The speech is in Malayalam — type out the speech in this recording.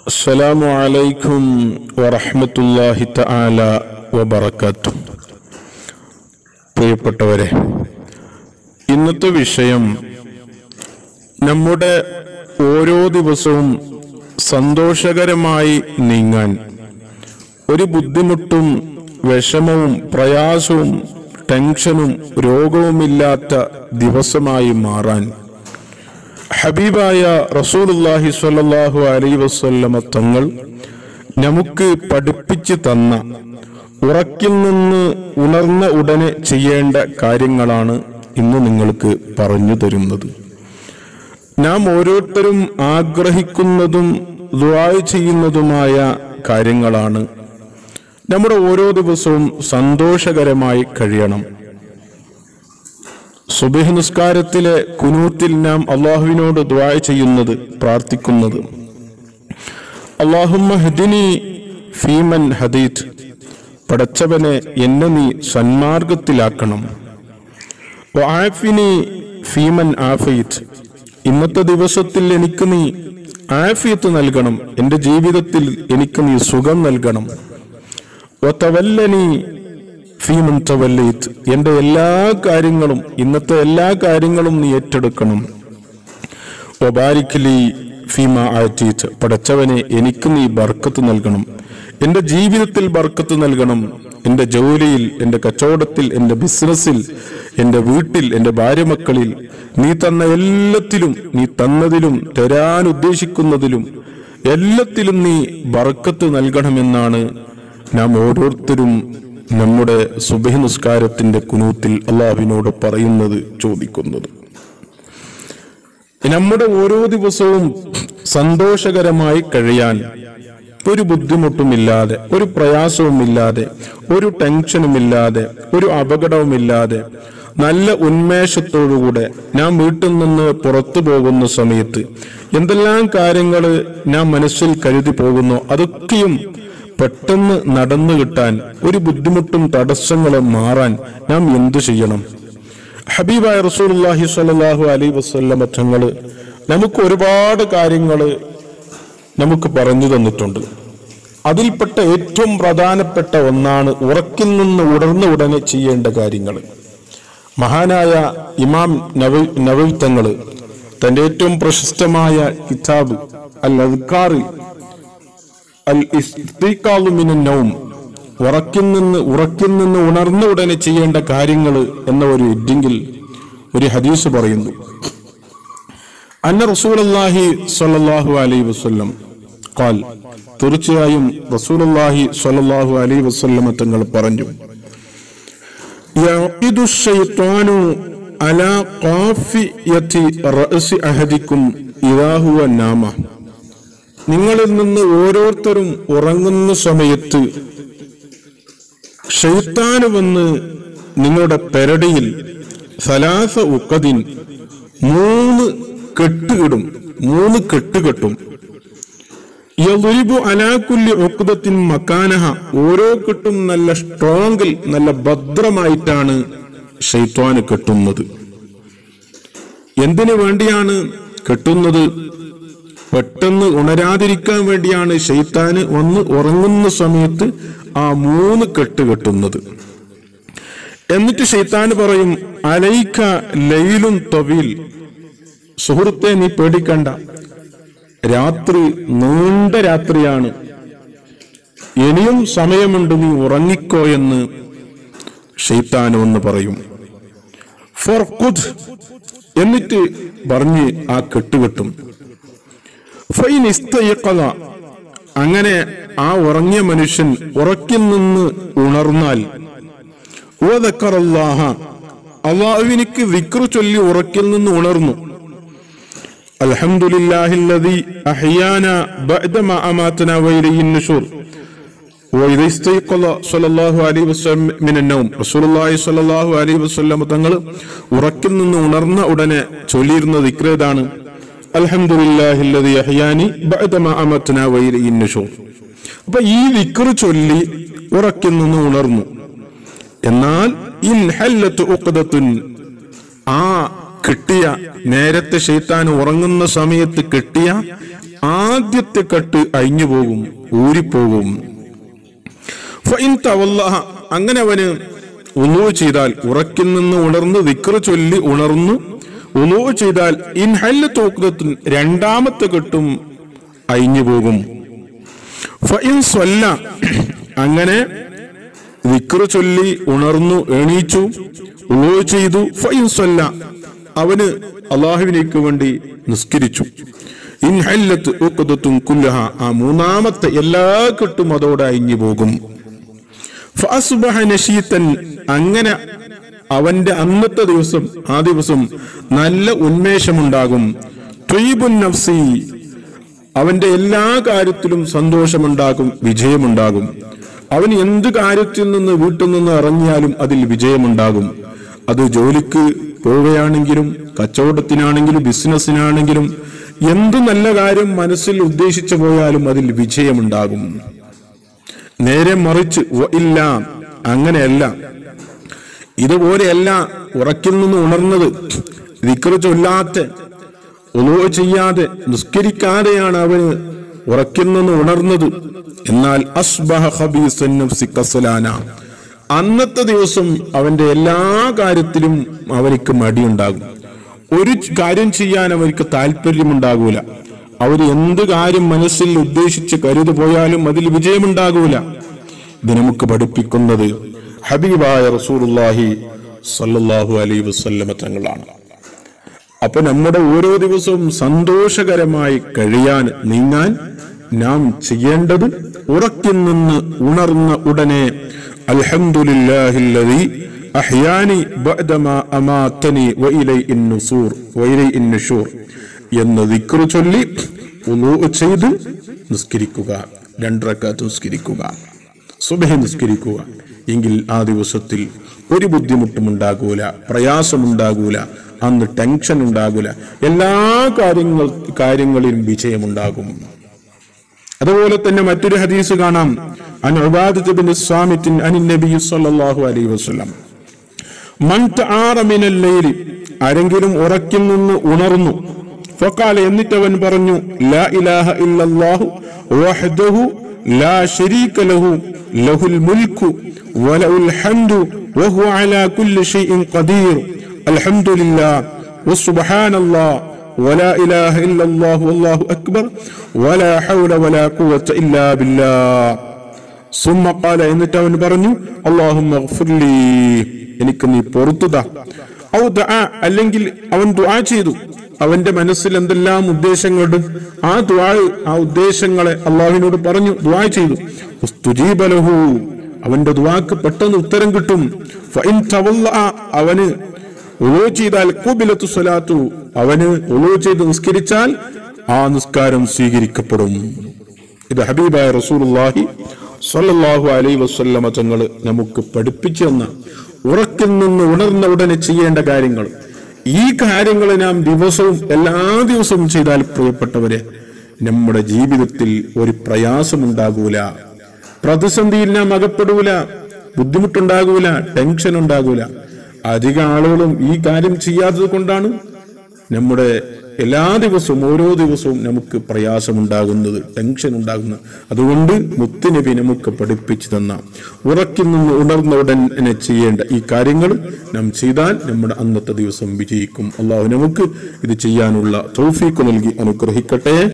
അസ്സലാമു അലൈക്കും വറഹ്മത്തുള്ളാഹി തആല വബറകാതുഹു. പ്രിയപ്പെട്ടവരെ, ഇന്നത്തെ വിഷയം നമ്മുടെ ഓരോ ദിവസവും സന്തോഷകരമായി നീങ്ങാൻ, ഒരു ബുദ്ധിമുട്ടും വിഷമവും പ്രയാസവും ടെൻഷനും രോഗവുമില്ലാത്ത ദിവസമായി മാറാൻ ഹബീബായ റസൂലുള്ളാഹി സ്വല്ലല്ലാഹു അലൈഹി വസല്ലമ തങ്ങൾ നമുക്ക് പഠിപ്പിച്ചു തന്ന ഉറക്കിൽ നിന്ന് ഉണർന്ന ഉടനെ ചെയ്യേണ്ട കാര്യങ്ങളാണ് ഇന്ന് നിങ്ങൾക്ക് പറഞ്ഞു തരുന്നത്. നാം ഓരോരുത്തരും ആഗ്രഹിക്കുന്നതും ദുആ ചെയ്യുന്നതുമായ കാര്യങ്ങളാണ്. നമ്മുടെ ഓരോ ദിവസവും സന്തോഷകരമായി കഴിയണം. സുബ്ഹ് നിസ്കാരത്തിലെ കുനൂത്തിൽ നാം അല്ലാഹുവിനോട് ദുആ ചെയ്യുന്നത്, പ്രാർത്ഥിക്കുന്നത്, അല്ലാഹുമ്മ ഹ്ദിനി ഫീമൻ ഹദീത്, പടച്ചവനെ എന്നെ നീ സന്മാർഗത്തിലാക്കണം. വആഫിനി ഫീമൻ ആഫീത്, ഇന്നത്തെ ദിവസത്തിൽ എനിക്ക് നീ ആഫിയത്ത് നൽകണം, എൻ്റെ ജീവിതത്തിൽ എനിക്ക് നീ സുഖം നൽകണം. വതവല്ലനി ഫീമൻ തവല്ലൈത്, എൻ്റെ എല്ലാ കാര്യങ്ങളും, ഇന്നത്തെ എല്ലാ കാര്യങ്ങളും നീ ഏറ്റെടുക്കണം. വബാരിക് ലി ഫീമാ ആതീത്, പടച്ചവനെ എനിക്ക് നീ ബർക്കത്ത് നൽകണം, എൻ്റെ ജീവിതത്തിൽ ബർക്കത്ത് നൽകണം, എൻ്റെ ജോലിയിൽ, എൻ്റെ കച്ചവടത്തിൽ, എൻ്റെ ബിസിനസ്സിൽ, എൻ്റെ വീട്ടിൽ, എൻ്റെ ഭാര്യമക്കളിൽ, നീ തന്ന എല്ലാത്തിലും, നീ തന്നതിലും തരാൻ ഉദ്ദേശിക്കുന്നതിലും എല്ലാത്തിലും നീ ബർക്കത്ത് നൽകണമെന്നാണ് നാം ഓരോരുത്തരും നമ്മുടെ സുബ്ഹ് നിസ്കാരത്തിന്റെ കുനൂത്തിൽ അല്ലാഹുവിനോട് പറയുന്നത്, ചോദിക്കുന്നത്. നമ്മുടെ ഓരോ ദിവസവും സന്തോഷകരമായി കഴിയാൻ, ഒരു ബുദ്ധിമുട്ടുമില്ലാതെ, ഒരു പ്രയാസവുമില്ലാതെ, ഒരു ടെൻഷനുമില്ലാതെ, ഒരു അപകടവുമില്ലാതെ, നല്ല ഉന്മേഷത്തോടുകൂടെ നാം വീട്ടിൽ നിന്ന് പുറത്തു പോകുന്ന സമയത്ത് എന്തെല്ലാം കാര്യങ്ങൾ നാം മനസ്സിൽ കരുതി പോകുന്നു, അതൊക്കെയും പെട്ടെന്ന് നടന്നു കിട്ടാൻ, ഒരു ബുദ്ധിമുട്ടും തടസ്സങ്ങളും മാറാൻ നാം എന്തു ചെയ്യണം? ഹബീബായ റസൂലുള്ളാഹി സ്വല്ലല്ലാഹു അലൈഹി വസല്ലമ തങ്ങൾ നമുക്ക് ഒരുപാട് കാര്യങ്ങൾ നമുക്ക് പറഞ്ഞു തന്നിട്ടുണ്ട്. അതിൽപ്പെട്ട ഏറ്റവും പ്രധാനപ്പെട്ട ഒന്നാണ് ഉറക്കിൽ നിന്ന് ഉണർന്ന ഉടനെ ചെയ്യേണ്ട കാര്യങ്ങൾ. മഹാനായ ഇമാം നവവി തങ്ങൾ തന്റെ ഏറ്റവും പ്രശസ്തമായ കിതാബ് അൽ അദ്കാറിൽ അൽ ഇസ്തിഖാളു മിനൻ നൗം, ഉറക്കിൽ നിന്ന് ഉണർന്ന ഉടനെ ചെയ്യേണ്ട കാര്യങ്ങൾ എന്ന ഒരു ഹെഡിങ്ങിൽ ഒരു ഹദീസ് പറയുന്നു. അന്ന റസൂലുള്ളാഹി സ്വല്ലല്ലാഹു അലൈഹി വസല്ലം ഖാൽ, തീർച്ചയായും റസൂലുള്ളാഹി സ്വല്ലല്ലാഹു അലൈഹി വസല്ലം തങ്ങൾ പറഞ്ഞു, യഖിദു ശൈത്വാനു അലാ ഖാഫിയതി റഅസി അഹദിക്കും ഇദാ ഹുവ നാമ, നിങ്ങളിൽ നിന്ന് ഓരോരുത്തരും ഉറങ്ങുന്ന സമയത്ത് ശൈത്താന് വന്ന് നിങ്ങളുടെ പെരടിയിൽ സലാസ ഉഖദിൻ, 3 കെട്ട് കെട്ടും. യദ്രിബു അലാ കുല്ലി ഉഖദത്തിൻ മകാനഹ, ഓരോ കെട്ടും നല്ല സ്ട്രോങ്ങിൽ, നല്ല ഭദ്രമായിട്ടാണ് ശൈത്താന് കെട്ടുന്നത്. എന്തിനു വേണ്ടിയാണ് കെട്ടുന്നത്? പെട്ടെന്ന് ഉണരാതിരിക്കാൻ വേണ്ടിയാണ് ശൈത്താന് വന്ന് ഉറങ്ങുന്ന സമയത്ത് ആ 3 കെട്ട് കെട്ടുന്നത്. എന്നിട്ട് ശൈത്താന് പറയും, അലൈക ലൈലുൻ തവീൽ, സുഹൃത്തെ നീ പേടിക്കണ്ട, രാത്രി നീണ്ട രാത്രിയാണ്, ഇനിയും സമയമുണ്ട്, നീ ഉറങ്ങിക്കോ എന്ന് ശൈത്താൻ ഒന്ന് പറയും. ഫർഖുദ്, എന്നിട്ട് പറഞ്ഞ് ആ കെട്ടുകെട്ടും. ഫൈൻ ഇസ്തയഖദ, അങ്ങനെ ആ ഉറങ്ങിയ മനുഷ്യൻ ഉറക്കിൽ നിന്ന് ഉണർന്നാൽ, വദക്കറല്ലാഹ, അല്ലാഹുവിനിക്ക് ദിക്ർ ചൊല്ലി ഉറക്കിൽ നിന്ന് ഉണർന്നു, അൽഹംദുലില്ലാഹില്ലദീ അഹ്യാനാ ബഅദമാ അമാതനാ വഇലൈഹിൻ നുശൂർ, വഇദാ ഇസ്തയഖദ സ്വല്ലല്ലാഹു അലൈഹി വസല്ലം മിനൻ നൗം, റസൂലുള്ളാഹി സ്വല്ലല്ലാഹു അലൈഹി വസല്ലം തങ്ങൾ ഉറക്കിൽ നിന്ന് ഉണർന്ന ഉടനെ ചൊല്ലിയിരുന്ന ദിക്ർ ഏതാണ്? അൽഹംദുലില്ലാഹില്ലദീ അഹ്യാനി ബഅദമാ അമാതനാ വഇലൈഹിൻ നുശൂർ. അപ്പൊ ഈ ദിക്ർ ചൊല്ലി ഉറക്കിൽ നിന്ന് ഉണർന്നു. എന്നാൽ ഇൻ ഹല്ലത്ത് ഉഖദത്തുൻ, ആ കിട്ടിയ നേരത്തെ ശൈത്താൻ ഉറങ്ങുന്ന സമയത്ത് കിട്ടിയ ആദ്യത്തെ കെട്ട് അഴിഞ്ഞു പോകും, ഊരിപ്പോകും. അങ്ങനെ അവന് ഉളൂ ചെയ്താൽ, ഉറക്കിൽ നിന്ന് ഉണർന്ന് ദിക്ർ ചൊല്ലി ഉണർന്നു ഉളൂ ചെയ്താൽ ഇൻഹല്ലത്ത് ഉഖ്ദത്തുൻ രണ്ടാമത്തെ കെട്ടും അഴിഞ്ഞു പോകും. ഫഇൻ സ്വല്ല അങ്ങനെ ദിക്ർ ചൊല്ലി ഉണർന്നു എണീച്ചു ഉളൂ ചെയ്തു. ഫഇൻ സ്വല്ല അവന് അല്ലാഹുവിനേക്ക് വേണ്ടി നിസ്കരിച്ചു. ഇൻഹല്ലത്ത് ഉഖ്ദത്തുൻ കുല്ലഹ ആ മൂന്നാമത്തെ എല്ലാ കെട്ടും അതോടെ അഴിഞ്ഞു പോകും. ഫഅസ്ബഹ നശീതൻ അങ്ങനെ അവന്റെ അന്നത്തെ ദിവസം ആ ദിവസം നല്ല ഉന്മേഷമുണ്ടാകും. ത്വയ്യിബുൻ നഫ്സി അവന്റെ എല്ലാ കാര്യത്തിലും സന്തോഷമുണ്ടാകും, വിജയമുണ്ടാകും. അവൻ എന്ത് കാര്യത്തിൽ നിന്ന് വീട്ടിൽ നിന്ന് ഇറങ്ങിയാലും അതിൽ വിജയമുണ്ടാകും. അത് ജോലിക്ക് പോവുകയാണെങ്കിലും കച്ചവടത്തിനാണെങ്കിലും ബിസിനസ്സിനാണെങ്കിലും എന്ത് നല്ല കാര്യം മനസ്സിൽ ഉദ്ദേശിച്ചു പോയാലും അതിൽ വിജയമുണ്ടാകും. നേരെ മറിച്ച് ഇല്ല, അങ്ങനെയല്ല. ഇതുപോലെയല്ല ഉറക്കിൽ നിന്ന് ഉണർന്നത് ദിക്ർ ചൊല്ലാത്ത ഉളൂ ചെയ്യാതെ നിസ്കരിക്കാതെയാണ് അവന് ഉറക്കിൽ നിന്ന് ഉണർന്നത്. എന്നാൽ അസ്ബഹ ഖബീസൻ നഫ്സി കസലാന അന്നത്തെ ദിവസം അവന്റെ എല്ലാ കാര്യത്തിലും അവർക്ക് മടിയുണ്ടാകും. ഒരു കാര്യം ചെയ്യാൻ അവർക്ക് താല്പര്യമുണ്ടാകൂല. അവർ എന്ത് കാര്യം മനസ്സിൽ ഉദ്ദേശിച്ച് കരുതു പോയാലും അതിൽ വിജയമുണ്ടാകൂല. ഇത് നമുക്ക് പഠിപ്പിക്കുന്നത് ഹബീബായ റസൂലുള്ളാഹി സ്വല്ലല്ലാഹു അലൈഹി വസല്ലമ തങ്ങളാണ്. അപ്പൊ നമ്മുടെ ഓരോ ദിവസവും സന്തോഷകരമായി കഴിയാൻ നീങ്ങാൻ നാം ചെയ്യേണ്ടത് ഉറക്കിൽ നിന്ന് ഉണർന്ന ഉടനെ അൽഹംദുലില്ലാഹില്ലദീ അഹ്യാനി ബഅദമാ അമാതനി വഇലൈഹിൻ നുശൂർ എന്ന് ദിക്ർ ചൊല്ലി വുളൂ ചെയ്ത് നിസ്കരിക്കുക. 2 റക്അത്ത് നിസ്കരിക്കുക, സുബ്ഹി നിസ്കരിക്കുക. എങ്കിൽ ആ ദിവസത്തിൽ ഒരു ബുദ്ധിമുട്ടും ഉണ്ടാകൂല, പ്രയാസമുണ്ടാകൂല, അന്ന് ടെൻഷൻ ഉണ്ടാകൂല, എല്ലാ കാര്യങ്ങളിലും വിജയമുണ്ടാകും. അതുപോലെ തന്നെ മറ്റൊരു ഹദീസ് കാണാം. അൻ ഉബാദത്ത് ബിൻ സ്വാമിത്തിൻ അനിൻ നബി സ്വല്ലല്ലാഹു അലൈഹി വസല്ലം മൻ തആറ മിനൽ ലൈലി ആരെങ്കിലും ഉറക്കിൽ നിന്ന് ഉണർന്നു ഫഖാല എന്നിട്ട് അവൻ പറഞ്ഞു ലാ ഇലാഹ ഇല്ലല്ലാഹു വഹ്ദഹു ലാ ശരീക ലഹു ലഹുൽ മുൽക്കു വലഹുൽ ഹംദു വഹുവ അലാ കുല്ലി ഷൈഇൻ ഖദീർ അൽഹംദുലില്ലാഹ് വസുബ്ഹാനല്ലാഹ് വലാ ഇലാഹ ഇല്ലല്ലാഹു വല്ലാഹു അക്ബർ വലാ ഹൗല വലാ ഖുവത ഇല്ലാ ബില്ലാഹ്. സുമ്മ ഖാല എന്നിട്ട് അവൻ പറഞ്ഞു അല്ലാഹുമ്മഗ്ഫിർലി എനിക്ക് നീ പൊറുത്തുതാ. ഔ ദുആ അല്ലെങ്കിൽ അവൻ ദുആ ചെയ്തു. അവന്റെ മനസ്സിൽ എന്തെല്ലാം ഉദ്ദേശങ്ങളുണ്ട് ആ ഉദ്ദേശങ്ങളെ അള്ളാഹുവിനോട് പറഞ്ഞു ദുആ ചെയ്തു. ഉസ്തുജീബ ലഹു അവന്റെ ദുആക്ക് പെട്ടെന്ന് ഉത്തരം കിട്ടും. ഫഇൻ തവല്ലഅ അവന് വുളൂ ചെയ്താൽ ഖുബിലത്തു സ്വലാത്തു അവന് വുളൂ ചെയ്ത് നിസ്കരിച്ചാൽ ആ നിസ്കാരം സ്വീകരിക്കപ്പെടും. ഇത് ഹബീബായ റസൂലുള്ളാഹി സ്വല്ലല്ലാഹു അലൈഹി വസല്ലമ തങ്ങൾ നമുക്ക് പഠിപ്പിച്ചു തന്ന ഉറക്കിൽ നിന്ന് ഉണർന്ന ഉടനെ ചെയ്യേണ്ട കാര്യങ്ങൾ. ഈ കാര്യങ്ങൾ നാം എല്ലാ ദിവസവും ചെയ്താൽ പ്രിയപ്പെട്ടവരെ നമ്മുടെ ജീവിതത്തിൽ ഒരു പ്രയാസമുണ്ടാകൂല, പ്രതിസന്ധിയിൽ നാം അകപ്പെടൂല, ബുദ്ധിമുട്ടുണ്ടാകൂല, ടെൻഷൻ ഉണ്ടാകൂല. അധിക ആളുകളും ഈ കാര്യം ചെയ്യാത്തത് കൊണ്ടാണ് നമ്മുടെ എല്ലാ ദിവസവും ഓരോ ദിവസവും നമുക്ക് പ്രയാസമുണ്ടാകുന്നത്, ടെൻഷൻ ഉണ്ടാകുന്നത്. അതുകൊണ്ട് മുത്തുനബി നമുക്ക് പഠിപ്പിച്ചു തന്ന ഉറക്കിൽ നിന്ന് ഉണർന്ന ഉടനെ ചെയ്യേണ്ട ഈ കാര്യങ്ങൾ നാം ചെയ്താൽ നമ്മുടെ അന്നത്തെ ദിവസം വിജയിക്കും. അള്ളാഹു നമുക്ക് ഇത് ചെയ്യാനുള്ള തൗഫീഖ് നൽകി അനുഗ്രഹിക്കട്ടെ.